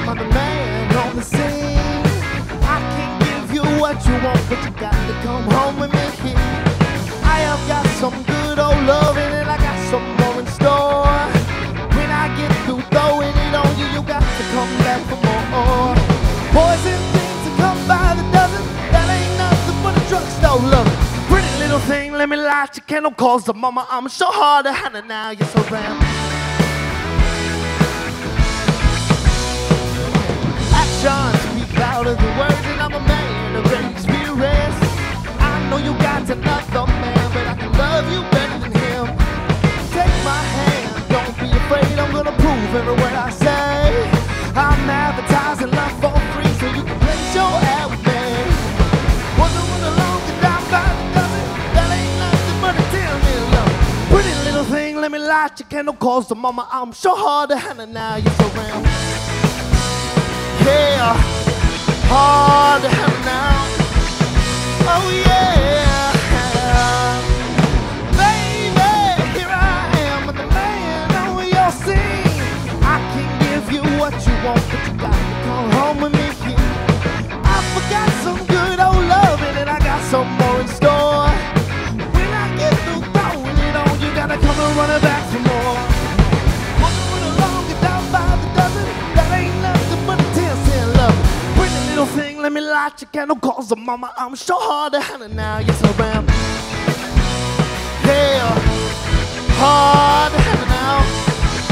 I'm the man on the scene. I can give you what you want, but you got to come home with me. I have got some good old loving and I got some more in store. When I get through throwing it on you, you got to come back for more. Poison things that come by the dozen, that ain't nothing but a drugstore lover. Pretty little thing, let me light your candle, cause the mama I'm so hard to handle now. You're so round. Actions speak louder than words, and I'm a man of great experience. I know you got another man, but I can love you better than him. Take my hand, don't be afraid, I'm gonna prove every word I say. I'm advertising love for free, so you can place your ad with me. Wasn't one alone to die by the dozen, that ain't nothing but a 10-minute love. Pretty little thing, let me light your candle, cause the mama I'm so hard to handle now. You're so round. Yeah, hard to handle now. Oh yeah, baby, here I am, the man on your scene. I can give you what you want, but you got to come home with me. I forgot some good old loving and I got some more in store. When I get through throwing it on, you gotta come and run it back for more. Walking along, get down by the dozen, that ain't nothing but a 10-cent love. Pretty little thing, let me light your candle, cause the mama I'm so hard to handle now. Yes, I am. Yeah, hard to handle now.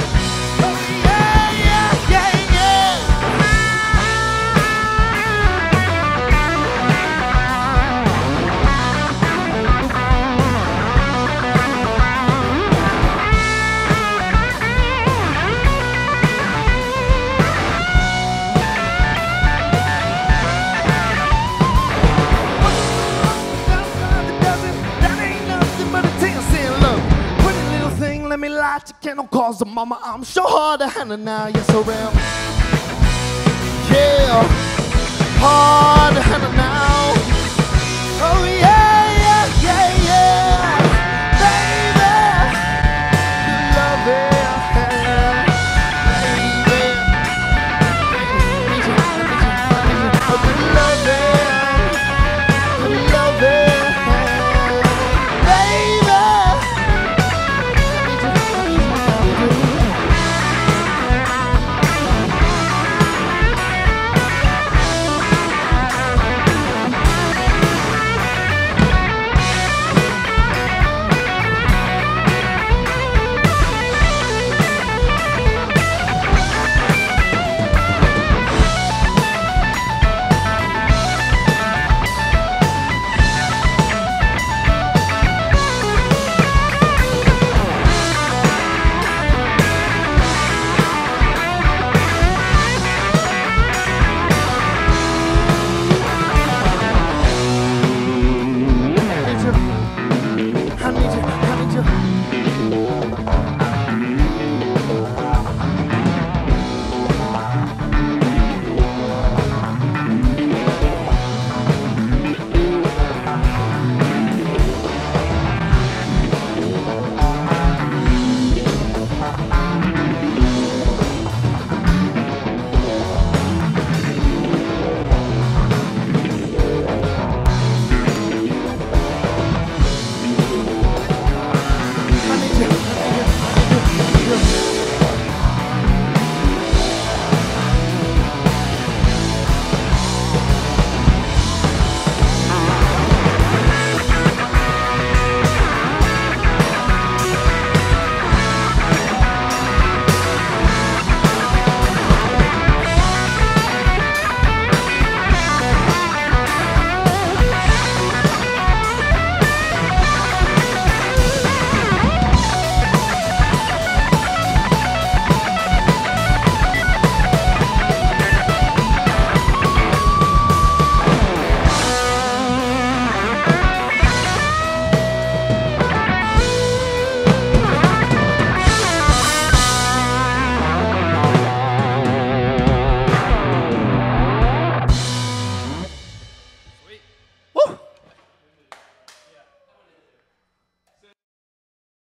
Let me light your candle, cause the mama I'm so hard to handle now. Yes, I am. Yeah, hard to handle now.